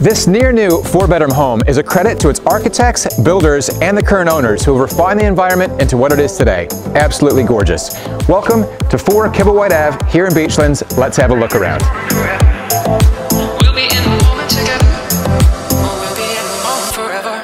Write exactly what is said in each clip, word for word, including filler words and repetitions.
This near-new four-bedroom home is a credit to its architects, builders, and the current owners who have refined the environment into what it is today. Absolutely gorgeous. Welcome to four Kibblewhite Avenue here in Beachlands. Let's have a look around. We'll be in the moment together, or we'll be in the moment forever.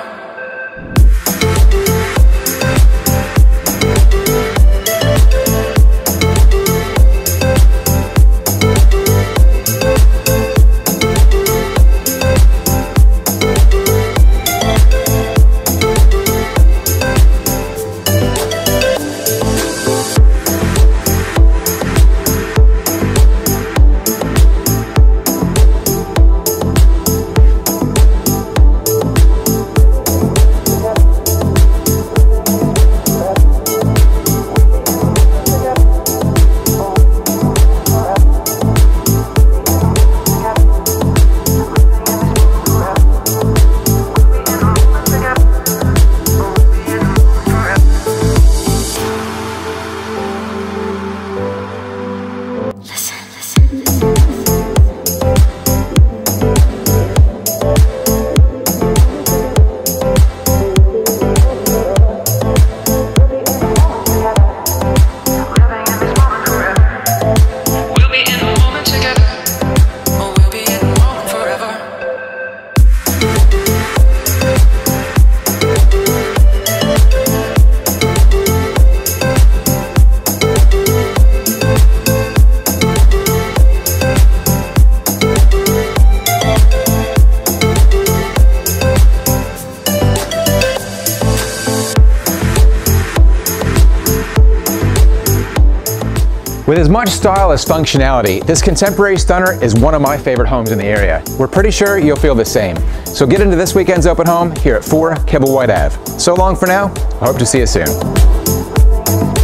With as much style as functionality, this contemporary stunner is one of my favorite homes in the area. We're pretty sure you'll feel the same. So get into this weekend's open home here at four Kibblewhite Avenue. So long for now. I hope to see you soon.